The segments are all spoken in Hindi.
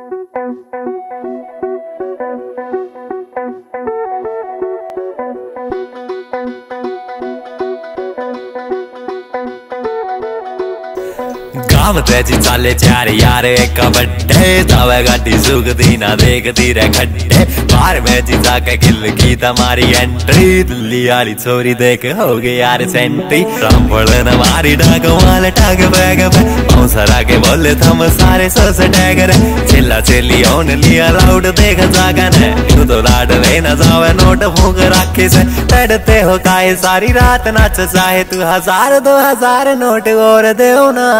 गाँव तेजी चाले चार यार एक बड्डे तवे गाड़ी सुखती ना देखती रे खड्डे बाहर में जी जाके किल की तुम्हारी एंट्री दिल्ली वाली छोरी देख हो गई यार सेंट्री रामफल न मारी डाक वाले टाग बैग पे सरा के बोले थम सारे सोस टैगर चिल्ला चिल्ली ओन लिया लाउड देख जागन है तू तो लाड लेना जावे नोट फूक रखे से तड़ते हो काहे सारी रात नाच चाहे तू 1000 2000 नोट और देओ ना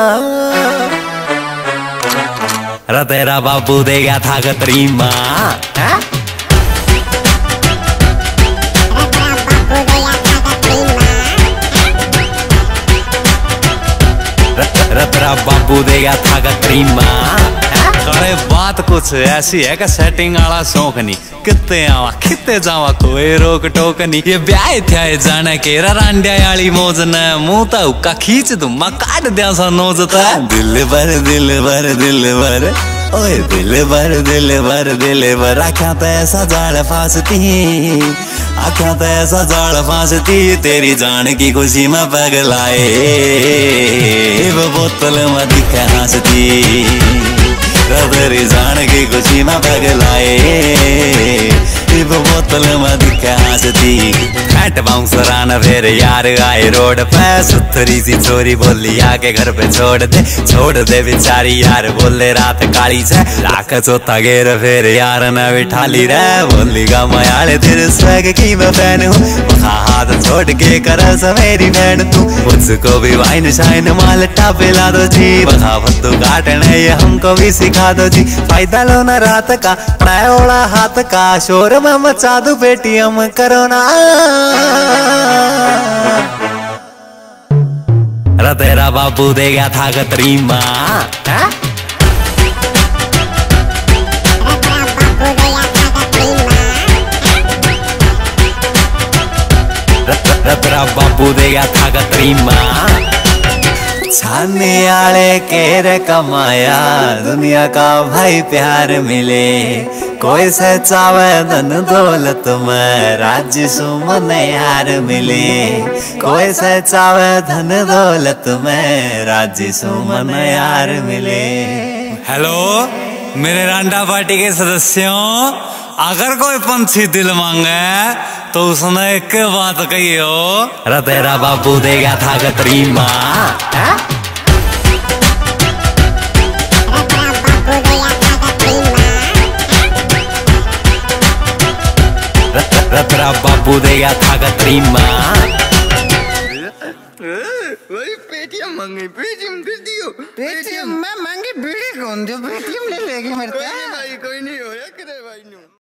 रा तेरा बाबू दे गया था कतरी माँ तेरा बाबू दे गया था कतरी माँ अरे बात कुछ ऐसी है कि सेटिंग वाला शौक नहीं कितने आवा कितने जावा कोई रोक टोक नहीं ये ब्याह थे जाने के रांडिया वाली मौज न मुंह तो उका खींच दूं मैं काट दिया सा नोज तो दिल भर ओए दिल भर आख्या तो ऐसा जाल फांसती तेरी जान की खुशी में पगलाए वो बोतल में दिखे हंसती तेरी जान की खुशी में पगलाए वो बोतल में दिखे हंसती फैट बाउंसर आना फिर यार आए रोड पे सुथरी सी छोरी बोली आके घर पे छोड़ दे बेचारी यार बोले रात काली से लाख चौथा गेर फिर यार न बिठा ली रे बोली गा मयाले तेरे स्वैग की मैं फैन हूँ हाथ छोड़ के कर मेरी बहन तू मुझको भी वाइन शाइन माल पिला दो जी बता फत्तू काटने ये हमको भी सिखा दो जी फायदा लो ना रात का पड़ा हाथ का शोर में मचा दू पेटीएम करो ना रा तेरा बाबू दे गया था कतरी माँ तेरा बाबू दे गया था कतरी माँ छाने आले केर कमाया दुनिया का भाई प्यार मिले कोई से चावे धन दौलत में राज्य सुमन यार मिले कोई से चावे धन दौलत में राज्य सुमन यार मिले। हेलो मेरे रांडा पार्टी के सदस्यों अगर कोई पंछी दिल मांगे तो उसने एक बात कही हो रा तेरा बाबू दे गया था कतरी माँ तेरा बाबू दे गया था कतरी माँ वही पेटीएम मांगे पेटीएम कर दियो पेटीएम मैं मांगे बीड़ी कौन दो पेटीएम ले लेगी मेरे कोई नहीं भाई कोई नहीं हो या करे भाई।